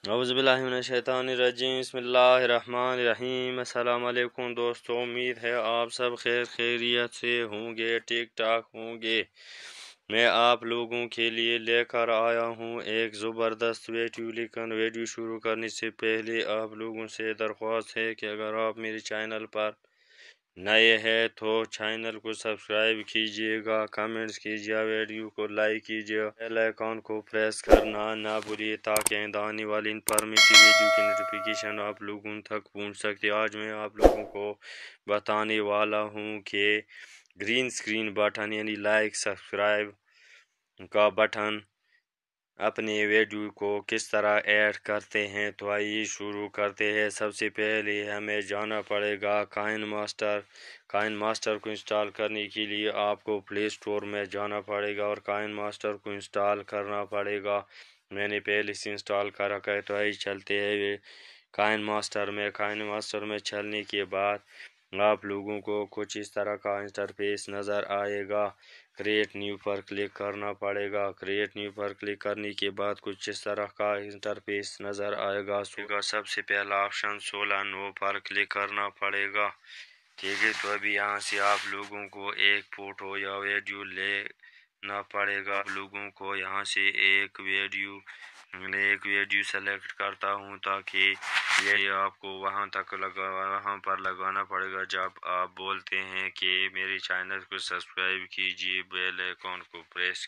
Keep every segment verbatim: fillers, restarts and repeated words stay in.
औज़ुबिल्लाहिमिनश्शैतानिर्रजीम बिस्मिल्लाहिर्रहमानिर्रहीम। अस्सलाम वालेकुम दोस्तों, उम्मीद है आप सब खैर खैरियत से होंगे, ठीक ठाक होंगे। मैं आप लोगों के लिए लेकर आया हूँ एक ज़बरदस्त वीडियो। लेकिन वीडियो शुरू करने से पहले आप लोगों से दरख्वास्त है कि अगर आप मेरे चैनल पर नए हैं तो चैनल को सब्सक्राइब कीजिएगा, कमेंट्स कीजिए, वीडियो को लाइक कीजिए, बेल आइकॉन को प्रेस करना ना भूलिए ताकि आने वाली इन्फॉर्मेटिव वीडियो की नोटिफिकेशन आप लोगों तक पहुंच सकती है। आज मैं आप लोगों को बताने वाला हूं कि ग्रीन स्क्रीन बटन यानी लाइक सब्सक्राइब का बटन अपने वीडियो को किस तरह ऐड करते हैं। तो आइए शुरू करते हैं। सबसे पहले हमें जाना पड़ेगा काइन मास्टर। काइन मास्टर को इंस्टॉल करने के लिए आपको प्ले स्टोर में जाना पड़ेगा और काइन मास्टर को इंस्टॉल करना पड़ेगा। मैंने पहले से इंस्टॉल कर रखा है। तो आइए चलते हैं काइन मास्टर में। काइन मास्टर में चलने के बाद आप लोगों को कुछ इस तरह का इंटरफेस नज़र आएगा। क्रिएट न्यू पर क्लिक करना पड़ेगा। क्रिएट न्यू पर क्लिक करने के बाद कुछ इस तरह का इंटरफेस नज़र आएगा। सबसे पहला ऑप्शन सोलह नो पर क्लिक करना पड़ेगा। ठीक है, तो अभी यहाँ से आप लोगों को एक फ़ोटो या वीडियो लेना पड़ेगा। आप लोगों को यहाँ से एक वीडियो एक वीडियो सेलेक्ट करता हूँ ताकि ये आपको वहाँ तक लगा वहाँ पर लगाना पड़ेगा जब आप बोलते हैं कि मेरे चैनल को सब्सक्राइब कीजिए, बेल आइकॉन को प्रेस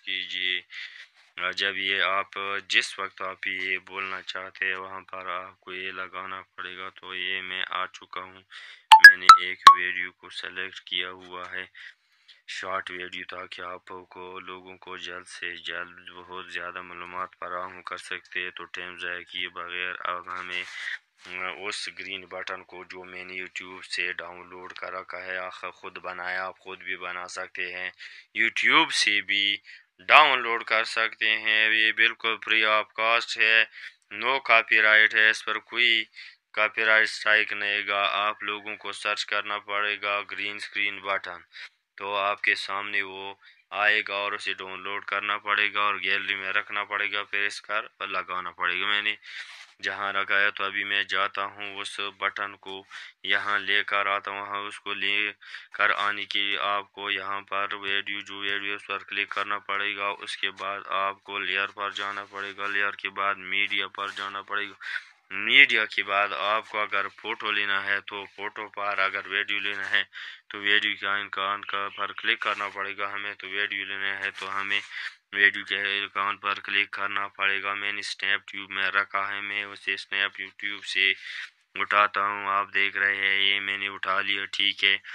कीजिए। जब ये आप जिस वक्त आप ये बोलना चाहते हैं वहाँ पर आपको ये लगाना पड़ेगा। तो ये मैं आ चुका हूँ। मैंने एक वीडियो को सेलेक्ट किया हुआ है, शॉर्ट वीडियो, ताकि आपको लोगों को जल्द से जल्द बहुत ज़्यादा मालूमात फराहम कर सकते हैं। तो टाइम ज़ाया किए बगैर अब हमें उस ग्रीन बटन को जो मैंने यूट्यूब से डाउनलोड कर रखा है, आखिर ख़ुद बनाया, आप ख़ुद भी बना सकते हैं, यूट्यूब से भी डाउनलोड कर सकते हैं। ये बिल्कुल फ्री ऑफ कॉस्ट है, नो कॉपीराइट है, इस पर कोई कॉपीराइट स्ट्राइक नहीं गा। आप लोगों को सर्च करना पड़ेगा ग्रीन स्क्रीन बटन, तो आपके सामने वो आएगा और उसे डाउनलोड करना पड़ेगा और गैलरी में रखना पड़ेगा, फिर इसका लगाना पड़ेगा। मैंने जहाँ रखा है तो अभी मैं जाता हूँ उस बटन को यहाँ लेकर आता हूँ। वहाँ उसको ले कर आने के लिए आपको यहाँ पर वीडियो जो वीडियो पर क्लिक करना पड़ेगा। उसके बाद आपको लेयर पर जाना पड़ेगा। लेयर के बाद मीडिया पर जाना पड़ेगा। मीडिया के बाद आपको अगर फ़ोटो लेना है तो फ़ोटो पर, अगर वीडियो लेना है तो वीडियो के आइकॉन का पर क्लिक करना पड़ेगा। हमें तो वीडियो लेना है तो हमें वीडियो के आइकॉन पर क्लिक करना पड़ेगा। मैंने स्नैप ट्यूब में रखा है, मैं उसे स्नैप यूट्यूब से उठाता हूँ। आप देख रहे हैं ये मैंने उठा लिया। ठीक है,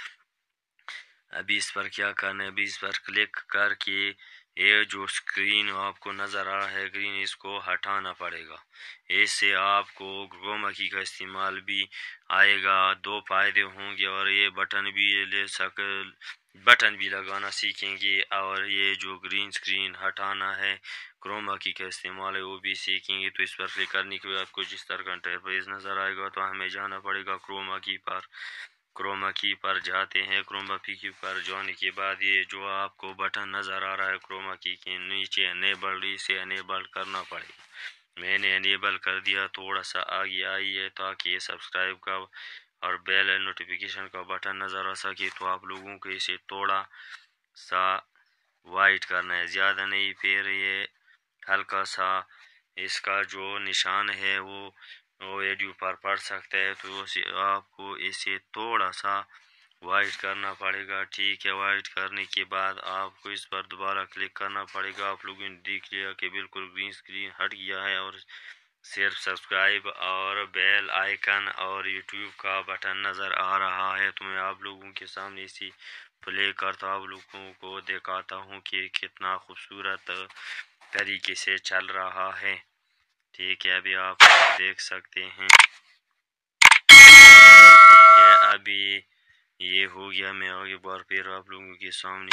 अभी इस पर क्या करना है, अभी इस पर क्लिक करके ये जो स्क्रीन आपको नज़र आ रहा है ग्रीन, इसको हटाना पड़ेगा। इससे आपको क्रोमा की का इस्तेमाल भी आएगा, दो फायदे होंगे और ये बटन भी ले सक बटन भी लगाना सीखेंगे और ये जो ग्रीन स्क्रीन हटाना है क्रोमा की का इस्तेमाल है वो भी सीखेंगे। तो इस पर क्लिक करने के बाद कुछ इस तरह का इंटरफेस नज़र आएगा। तो हमें जाना पड़ेगा क्रोमा की पर। क्रोमा की पर जाते हैं। क्रोमा की पर जाने के बाद ये जो आपको बटन नज़र आ रहा है क्रोमा की के नीचे अनेबल, इसे अनेबल करना पड़ेगा। मैंने अनेबल कर दिया। थोड़ा सा आगे आई है ताकि ये सब्सक्राइब का और बेल नोटिफिकेशन का बटन नज़र आ सके। तो आप लोगों को इसे थोड़ा सा वाइट करना है, ज़्यादा नहीं। फिर ये हल्का सा इसका जो निशान है वो वो वीडियो पर पड़ सकता है, तो उसे आपको इसे थोड़ा सा वाइट करना पड़ेगा। ठीक है, वाइट करने के बाद आपको इस पर दोबारा क्लिक करना पड़ेगा। आप लोगों ने देख लिया कि बिल्कुल ग्रीन स्क्रीन हट गया है और सिर्फ सब्सक्राइब और बेल आइकन और यूट्यूब का बटन नज़र आ रहा है। तो मैं आप लोगों के सामने इसी प्ले करता आप लोगों को दिखाता हूँ कि कितना खूबसूरत तरीके से चल रहा है। ठीक है, अभी आप देख सकते हैं। ठीक है, अभी ये हो गया। मैं आगे बार फिर आप लोगों के सामने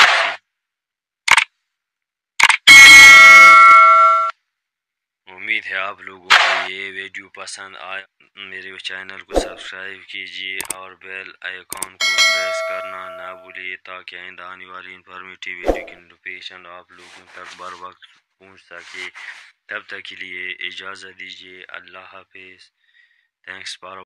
उम्मीद है आप लोगों को ये वीडियो पसंद आया। मेरे चैनल को सब्सक्राइब कीजिए और बेल आइकॉन को प्रेस करना ना भूलिए ताकि आइंदा आने वाली इन्फॉर्मेटिव वीडियो की नोटिफिकेशन आप लोगों तक बर वक्त پہنچ سکے. تب تک کے لیے اجازت دیجیے. اللہ حافظ. Thanks for